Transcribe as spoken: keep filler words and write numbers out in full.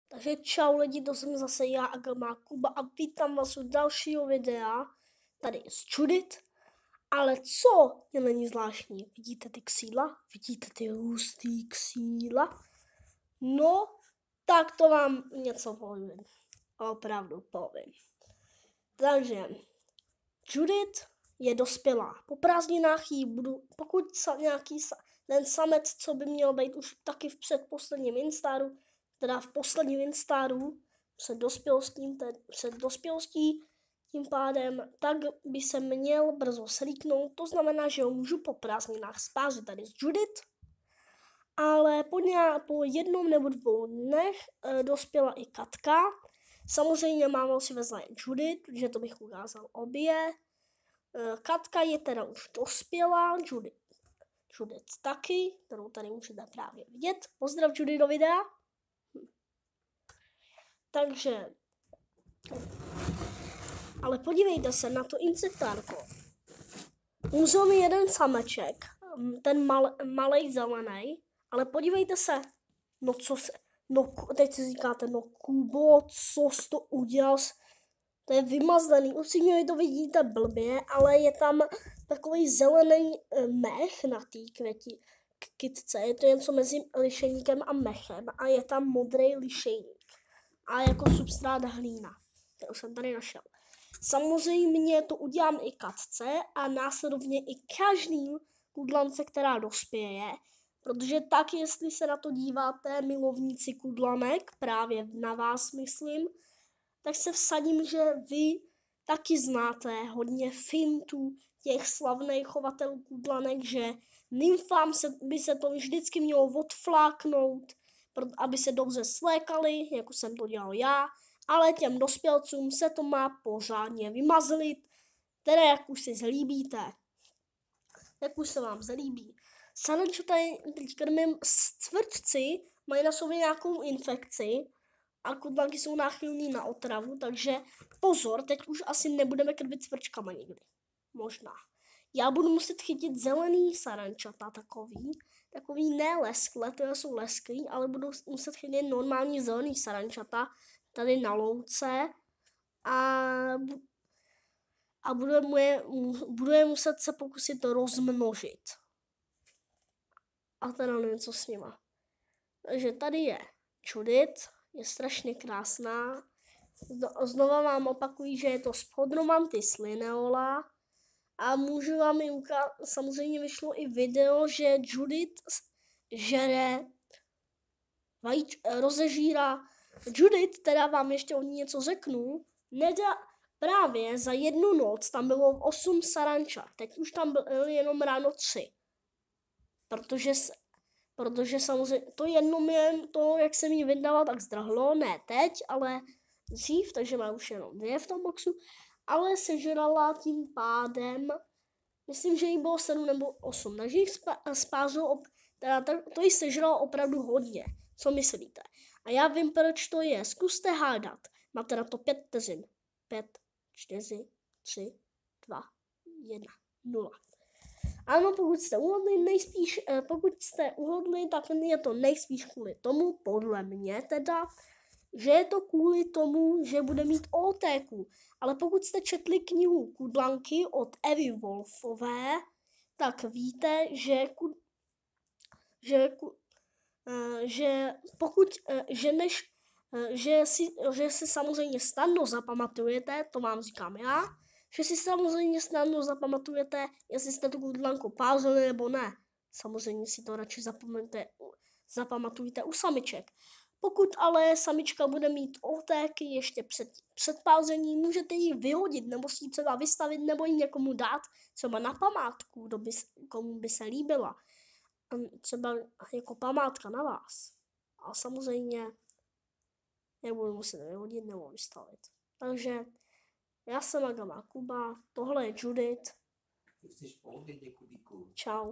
Takže čau lidi, to jsem zase já, Agama Kuba a vítám vás u dalšího videa. Tady je Judith. Ale co je není zvláštní? Vidíte ty křídla? Vidíte ty hustý křídla? No, tak to vám něco povím. Opravdu povím. Takže Judith je dospělá. Po prázdninách jí budu, pokud sa, nějaký sa, ten samec, co by měl být už taky v předposledním instaru, teda v posledním instaru, před dospělostí, před dospělostí, tím pádem, tak by se měl brzo slíknout. To znamená, že ho můžu po prázdninách spářit tady s Judith, ale po, nějak, po jednom nebo dvou dnech e, dospěla i Katka. Samozřejmě máma si vezla jen Judith, protože to bych ukázal obě. E, Katka je teda už dospělá, Judith, Judith taky, kterou tady můžete právě vidět. Pozdrav Judith do videa. Hm. Takže, ale podívejte se na to insektárko. Umřel mi jeden sameček, ten mal, malej zelený, ale podívejte se, no co se, no teď si říkáte, no Kubo, co jsi to udělal, to je vymazlený, určitě to vidíte blbě, ale je tam takový zelený mech na té květi, kytce, je to něco mezi lišejníkem a mechem a je tam modrý lišejník a jako substrát hlína, kterou jsem tady našel. Samozřejmě to udělám i Katce a následovně i každým kudlance, která dospěje, protože tak, jestli se na to díváte, milovníci kudlanek, právě na vás myslím, tak se vsadím, že vy taky znáte hodně fintů těch slavných chovatelů kudlanek, že nymfám se, by se to vždycky mělo odfláknout, aby se dobře slékali, jako jsem to dělal já, ale těm dospělcům se to má pořádně vymazlit, které jak už si zlíbíte, jak už se vám zlíbí. Sarančo tady teď krmím cvrčci, mají na sobě nějakou infekci a kudlanky jsou náchylný na otravu, takže pozor, teď už asi nebudeme krmit cvrčkama nikdy. Možná. Já budu muset chytit zelený sarančata takový, takový ne lesklé, to jsou lesklý, ale budu muset chytit normální zelený sarančata tady na louce a, a budu, je, budu je muset se pokusit rozmnožit. A teda nevím, co s nima. Takže tady je Judith, je strašně krásná. Znova vám opakuji, že je to Spodromantis lineola. A můžu vám i ukázat, samozřejmě vyšlo i video, že Judith žere, vajíč, rozežírá. Judith, teda vám ještě o ní něco řeknu, nedá, právě za jednu noc tam bylo osm sarančat, teď už tam byly jenom ráno tři. Protože, protože samozřejmě to jedno mě, to jak jsem jí vydala, tak zdrhlo, ne teď, ale dřív, takže má už jenom dvě v tom boxu, ale sežrala tím pádem, myslím, že jí bylo sedm nebo osm, takže jich spázlo, teda to jí sežralo opravdu hodně, co myslíte? A já vím, proč to je, zkuste hádat, máte na to pět vteřin, pět, čtyři, tři, dva, jedna, nula. Ano, pokud jste uhodli, nejspíš, pokud jste uhodli, tak je to nejspíš kvůli tomu, podle mě teda, že je to kvůli tomu, že bude mít O T Q. Ale pokud jste četli knihu Kudlanky od Evy Wolfové, tak víte, že, že, že pokud, že než, že si, že si samozřejmě snadno zapamatujete, to vám říkám já, že si samozřejmě snadno zapamatujete, jestli jste tu kudlanku pářili nebo ne. Samozřejmě si to radši zapamatujte u samiček. Pokud ale samička bude mít otéky ještě před, před pářením, můžete ji vyhodit, nebo si ji třeba vystavit, nebo ji někomu dát, třeba na památku, kdo by, komu by se líbila. Třeba jako památka na vás. A samozřejmě nebudu muset vyhodit nebo vystavit. Takže já jsem Agama Kuba, tohle je Judith. Čau.